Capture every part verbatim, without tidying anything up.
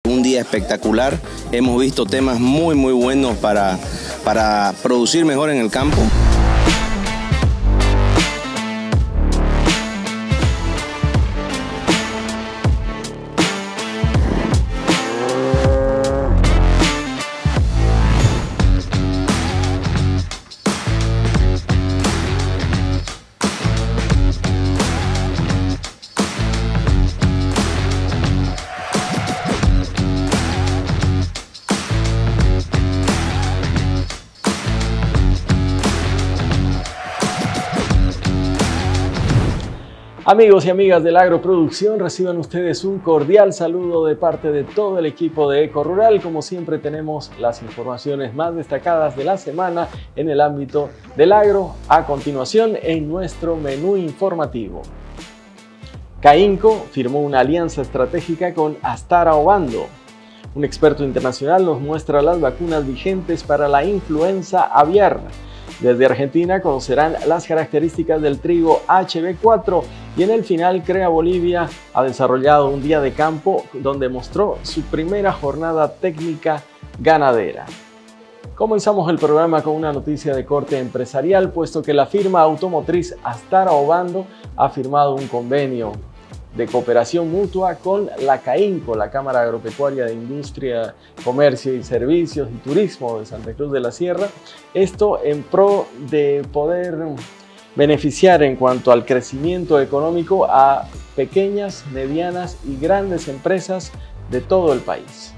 un día espectacular. Hemos visto temas muy muy buenos para, para producir mejor en el campo. Amigos y amigas de la agroproducción, reciban ustedes un cordial saludo de parte de todo el equipo de Eco Rural. Como siempre tenemos las informaciones más destacadas de la semana en el ámbito del agro. A continuación en nuestro menú informativo. Cainco firmó una alianza estratégica con Astara Obando. Un experto internacional nos muestra las vacunas vigentes para la influenza aviar. Desde Argentina conocerán las características del trigo H B cuatro y en el final Crea Bolivia ha desarrollado un día de campo donde mostró su primera jornada técnica ganadera. Comenzamos el programa con una noticia de corte empresarial, puesto que la firma automotriz Astara Obando ha firmado un convenio de cooperación mutua con la Cainco, la Cámara Agropecuaria de Industria, Comercio y Servicios y Turismo de Santa Cruz de la Sierra. Esto en pro de poder beneficiar en cuanto al crecimiento económico a pequeñas, medianas y grandes empresas de todo el país.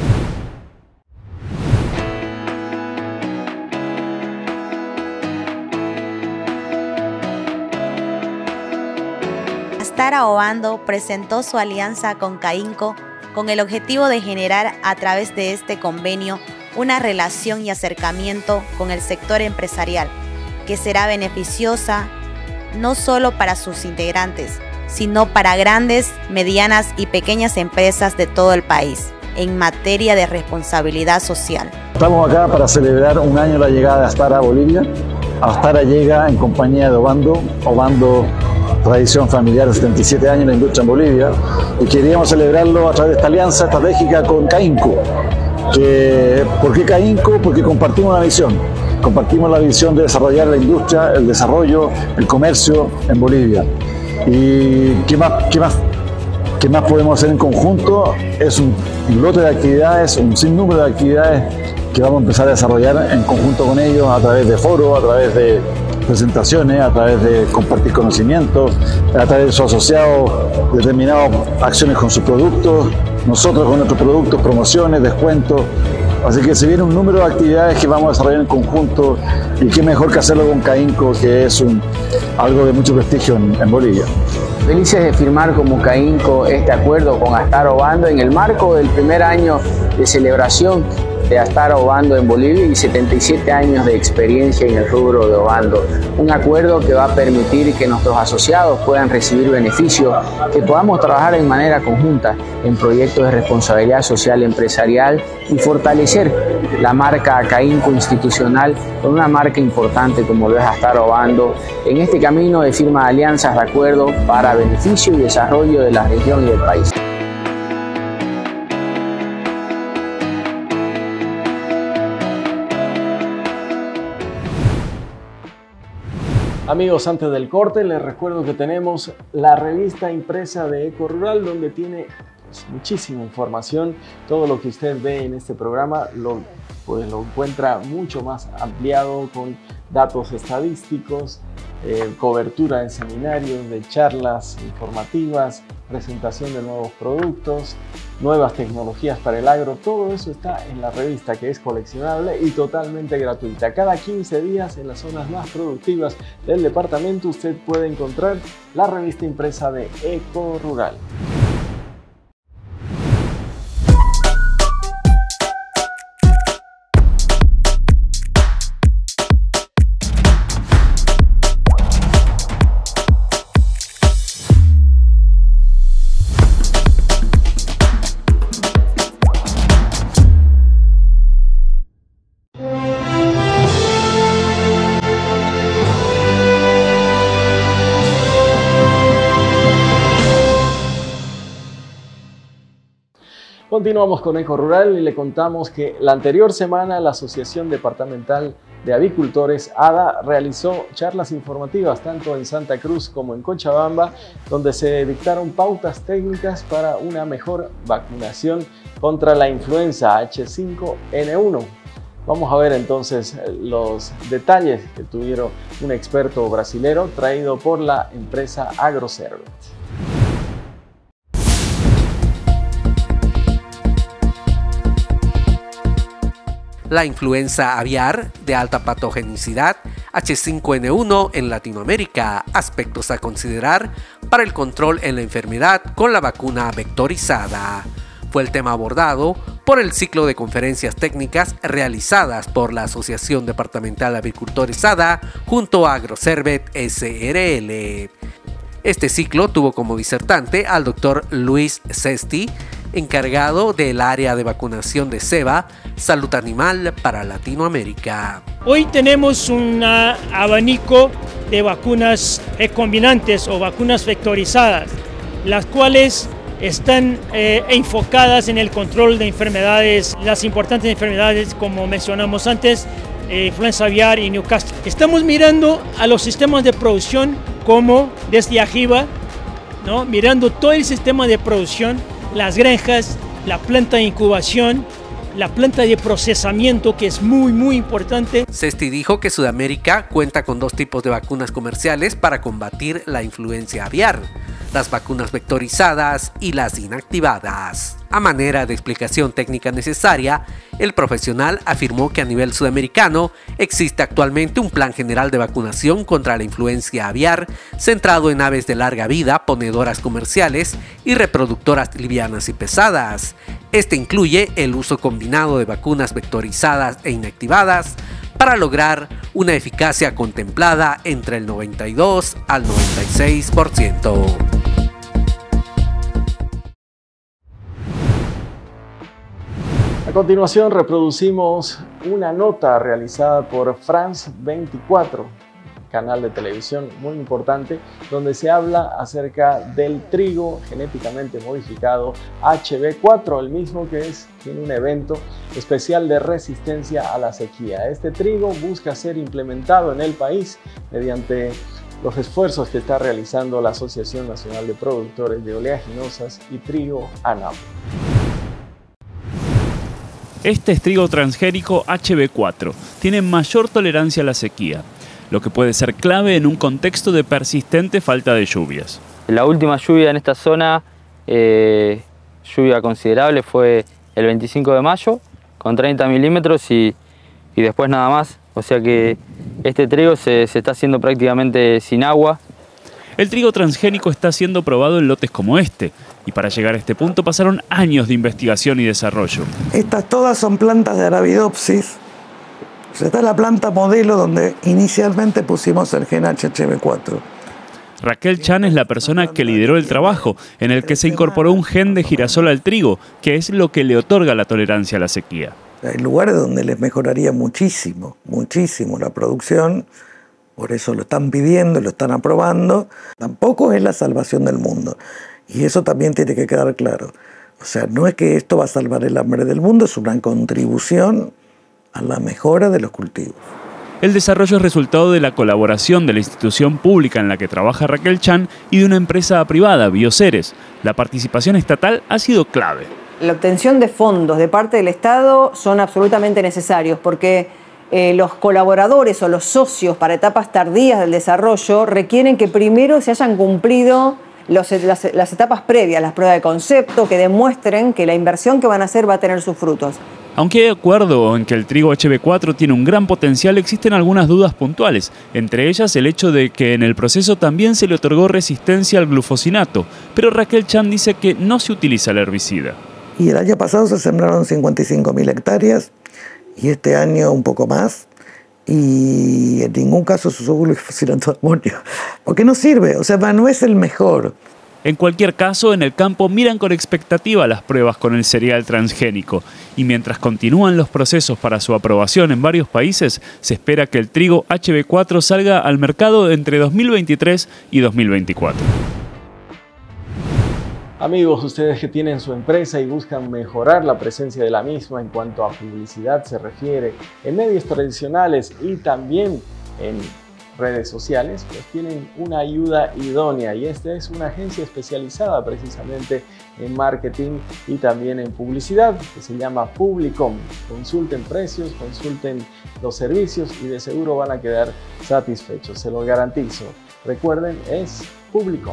Astara Obando presentó su alianza con Cainco con el objetivo de generar a través de este convenio una relación y acercamiento con el sector empresarial que será beneficiosa no solo para sus integrantes, sino para grandes, medianas y pequeñas empresas de todo el país en materia de responsabilidad social. Estamos acá para celebrar un año la llegada de Astara a Bolivia. Astara llega en compañía de Obando, Obando tradición familiar de setenta y siete años en la industria en Bolivia, y queríamos celebrarlo a través de esta alianza estratégica con Cainco. Que, ¿Por qué Cainco? Porque compartimos una visión, compartimos la visión de desarrollar la industria, el desarrollo, el comercio en Bolivia. ¿Y qué más, qué más, qué más podemos hacer en conjunto? Es un lote de actividades, un sinnúmero de actividades que vamos a empezar a desarrollar en conjunto con ellos a través de foros, a través de presentaciones, a través de compartir conocimientos, a través de sus asociados, determinadas acciones con sus productos, nosotros con nuestros productos, promociones, descuentos. Así que se viene un número de actividades que vamos a desarrollar en conjunto, y qué mejor que hacerlo con Cainco, que es un, algo de mucho prestigio en, en Bolivia. Felices de firmar como Cainco este acuerdo con Astara Obando en el marco del primer año de celebración de Astara Obando en Bolivia y setenta y siete años de experiencia en el rubro de Obando. Un acuerdo que va a permitir que nuestros asociados puedan recibir beneficios, que podamos trabajar en manera conjunta en proyectos de responsabilidad social empresarial y fortalecer la marca Cainco institucional con una marca importante como lo es Astara Obando en este camino de firma de alianzas de acuerdo para beneficio y desarrollo de la región y del país. Amigos, antes del corte les recuerdo que tenemos la revista impresa de Eco Rural, donde tiene pues, muchísima información. Todo lo que usted ve en este programa lo, pues, lo encuentra mucho más ampliado, con datos estadísticos, eh, cobertura de seminarios, de charlas informativas, presentación de nuevos productos, nuevas tecnologías para el agro. Todo eso está en la revista, que es coleccionable y totalmente gratuita. Cada quince días, en las zonas más productivas del departamento, usted puede encontrar la revista impresa de Eco Rural. Continuamos con Eco Rural y le contamos que la anterior semana la Asociación Departamental de Avicultores, A D A, realizó charlas informativas tanto en Santa Cruz como en Cochabamba, donde se dictaron pautas técnicas para una mejor vacunación contra la influenza H cinco N uno. Vamos a ver entonces los detalles que tuvieron un experto brasilero traído por la empresa Agroservet. La influenza aviar de alta patogenicidad H cinco N uno en Latinoamérica, aspectos a considerar para el control en la enfermedad con la vacuna vectorizada. Fue el tema abordado por el ciclo de conferencias técnicas realizadas por la Asociación Departamental de Avicultores A D A junto a Agroservet S R L. Este ciclo tuvo como disertante al doctor Luis Sesti, encargado del área de vacunación de SEBA, Salud Animal para Latinoamérica. Hoy tenemos un abanico de vacunas recombinantes o vacunas vectorizadas, las cuales están eh, enfocadas en el control de enfermedades, las importantes enfermedades como mencionamos antes, eh, influenza aviar y Newcastle. Estamos mirando a los sistemas de producción como desde arriba, ¿no? Mirando todo el sistema de producción, las granjas, la planta de incubación, la planta de procesamiento, que es muy muy importante. Sesti dijo que Sudamérica cuenta con dos tipos de vacunas comerciales para combatir la influenza aviar: las vacunas vectorizadas y las inactivadas. A manera de explicación técnica necesaria, el profesional afirmó que a nivel sudamericano existe actualmente un plan general de vacunación contra la influenza aviar centrado en aves de larga vida, ponedoras comerciales y reproductoras livianas y pesadas. Este incluye el uso combinado de vacunas vectorizadas e inactivadas para lograr una eficacia contemplada entre el noventa y dos al noventa y seis por ciento. A continuación reproducimos una nota realizada por France veinticuatro, canal de televisión muy importante, donde se habla acerca del trigo genéticamente modificado H B cuatro, el mismo que es, tiene un evento especial de resistencia a la sequía. Este trigo busca ser implementado en el país mediante los esfuerzos que está realizando la Asociación Nacional de Productores de Oleaginosas y Trigo, ANAP. Este es trigo transgénico H B cuatro, tiene mayor tolerancia a la sequía, lo que puede ser clave en un contexto de persistente falta de lluvias. La última lluvia en esta zona, eh, lluvia considerable, fue el veinticinco de mayo con treinta milímetros y, y después nada más. O sea que este trigo se, se está haciendo prácticamente sin agua. El trigo transgénico está siendo probado en lotes como este, y para llegar a este punto pasaron años de investigación y desarrollo. Estas todas son plantas de Arabidopsis. Esta es la planta modelo donde inicialmente pusimos el gen H B cuatro. Raquel Chan es la persona que lideró el trabajo, en el que se incorporó un gen de girasol al trigo, que es lo que le otorga la tolerancia a la sequía. Hay lugares donde les mejoraría muchísimo, muchísimo la producción. Por eso lo están pidiendo, lo están aprobando. Tampoco es la salvación del mundo. Y eso también tiene que quedar claro. O sea, no es que esto va a salvar el hambre del mundo, es una contribución a la mejora de los cultivos. El desarrollo es resultado de la colaboración de la institución pública en la que trabaja Raquel Chan y de una empresa privada, Bioceres. La participación estatal ha sido clave. La obtención de fondos de parte del Estado son absolutamente necesarios porque Eh, los colaboradores o los socios para etapas tardías del desarrollo requieren que primero se hayan cumplido los, las, las etapas previas, las pruebas de concepto, que demuestren que la inversión que van a hacer va a tener sus frutos. Aunque hay acuerdo en que el trigo H B cuatro tiene un gran potencial, existen algunas dudas puntuales, entre ellas el hecho de que en el proceso también se le otorgó resistencia al glufosinato, pero Raquel Chan dice que no se utiliza el herbicida. Y el año pasado se sembraron cincuenta y cinco mil hectáreas, y este año un poco más, y en ningún caso se usó glufosinato de amonio, porque no sirve, o sea, no es el mejor. En cualquier caso, en el campo miran con expectativa las pruebas con el cereal transgénico, y mientras continúan los procesos para su aprobación en varios países, se espera que el trigo H B cuatro salga al mercado entre dos mil veintitrés y dos mil veinticuatro. Amigos, ustedes que tienen su empresa y buscan mejorar la presencia de la misma en cuanto a publicidad se refiere, en medios tradicionales y también en redes sociales, pues tienen una ayuda idónea, y esta es una agencia especializada precisamente en marketing y también en publicidad, que se llama Publicom. Consulten precios, consulten los servicios y de seguro van a quedar satisfechos, se lo garantizo. Recuerden, es Publicom.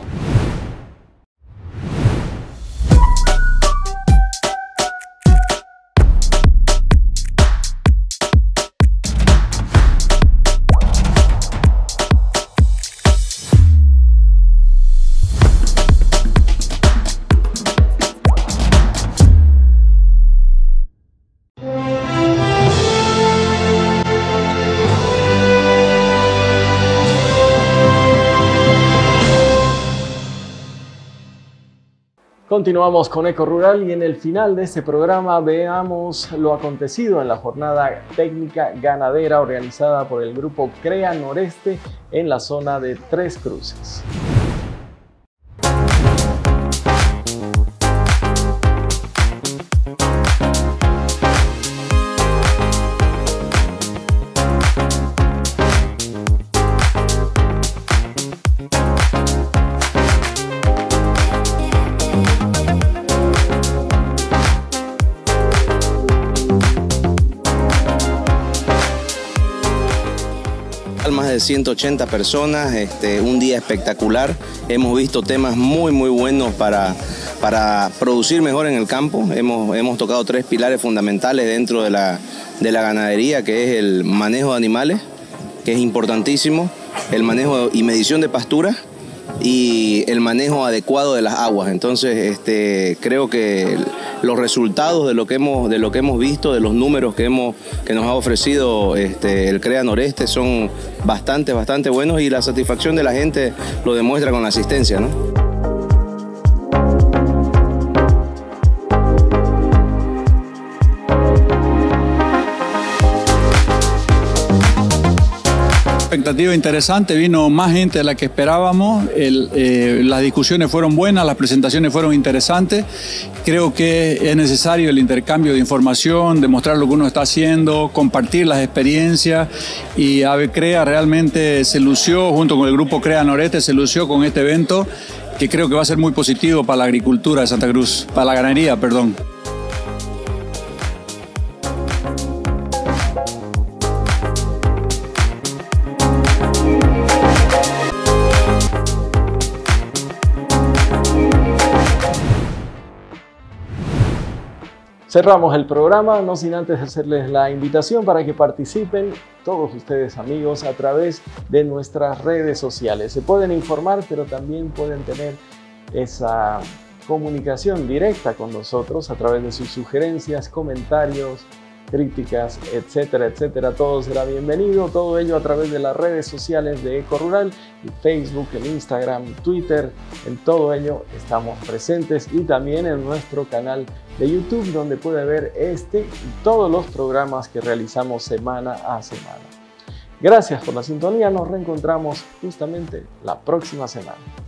Continuamos con Eco Rural y en el final de este programa veamos lo acontecido en la jornada técnica ganadera organizada por el grupo CREA Noreste en la zona de Tres Cruces. Más de ciento ochenta personas, este, un día espectacular. Hemos visto temas muy muy buenos para, para producir mejor en el campo. Hemos, hemos tocado tres pilares fundamentales dentro de la, de la ganadería, que es el manejo de animales, que es importantísimo, el manejo y medición de pasturas y el manejo adecuado de las aguas. Entonces este, creo que los resultados de lo que hemos, de lo que hemos visto, de los números que, hemos, que nos ha ofrecido este, el CREA Noreste son bastante, bastante buenos, y la satisfacción de la gente lo demuestra con la asistencia, ¿no? Expectativa interesante, vino más gente de la que esperábamos, el, eh, las discusiones fueron buenas, las presentaciones fueron interesantes. Creo que es necesario el intercambio de información, demostrar lo que uno está haciendo, compartir las experiencias, y AVECREA realmente se lució, junto con el grupo CREA Noreste, se lució con este evento que creo que va a ser muy positivo para la agricultura de Santa Cruz, para la ganadería, perdón. Cerramos el programa, no sin antes hacerles la invitación para que participen todos ustedes, amigos, a través de nuestras redes sociales. Se pueden informar, pero también pueden tener esa comunicación directa con nosotros a través de sus sugerencias, comentarios, críticas, etcétera, etcétera. Todo será bienvenido, todo ello a través de las redes sociales de Eco Rural, en Facebook, en Instagram, Twitter, en todo ello estamos presentes, y también en nuestro canal de YouTube, donde puede ver este y todos los programas que realizamos semana a semana. Gracias por la sintonía, nos reencontramos justamente la próxima semana.